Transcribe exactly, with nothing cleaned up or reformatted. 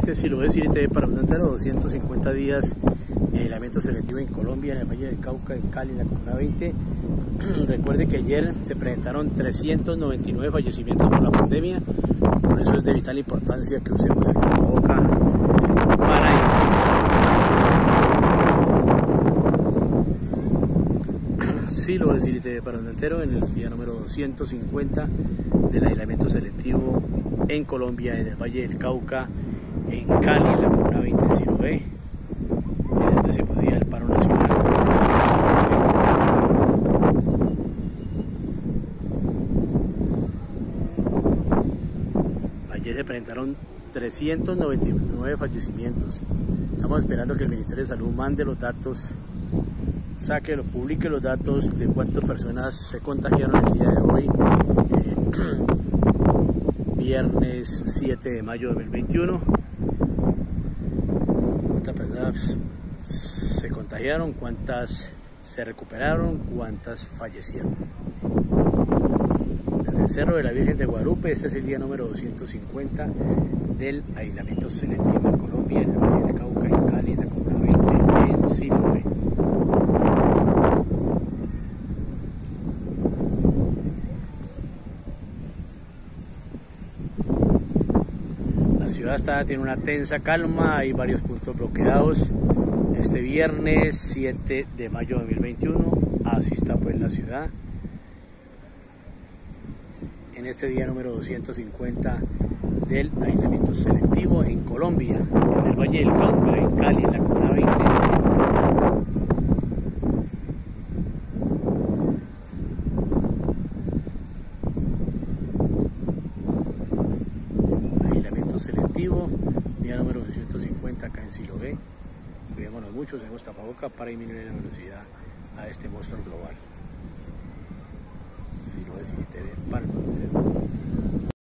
Este sí lo es City T V para un entero, doscientos cincuenta días de aislamiento selectivo en Colombia, en el Valle del Cauca, en Cali, en la Comuna veinte. Recuerde que ayer se presentaron trescientos noventa y nueve fallecimientos por la pandemia, por eso es de vital importancia que usemos el tapaboca para sí lo es City T V para un entero en el día número doscientos cincuenta del aislamiento selectivo en Colombia, en el Valle del Cauca, en Cali, en la Comuna veinte en Siloé, en el décimo día del paro nacional. Ayer se presentaron trescientos noventa y nueve fallecimientos. Estamos esperando que el Ministerio de Salud mande los datos, saque, lo publique los datos de cuántas personas se contagiaron el día de hoy, eh, viernes siete de mayo de dos mil veintiuno. Cuántas personas se contagiaron, cuántas se recuperaron, cuántas fallecieron. Desde el Cerro de la Virgen de Guadalupe, este es el día número doscientos cincuenta del aislamiento selectivo en Colombia, en el Valle del Cauca, en Cali, en la Comuna veinte, en Siloé. La ciudad está, tiene una tensa calma, hay varios puntos bloqueados. Este viernes siete de mayo de dos mil veintiuno, así está pues la ciudad. En este día número doscientos cincuenta del aislamiento selectivo en Colombia, en el Valle del Cauca, en Cali, en la Comuna veinte. Aislamiento selectivo, día número doscientos cincuenta acá en Siloé. Cuidémonos mucho, usemos tapaboca para disminuir la velocidad a este monstruo global. Siloé City T V para el mundo entero.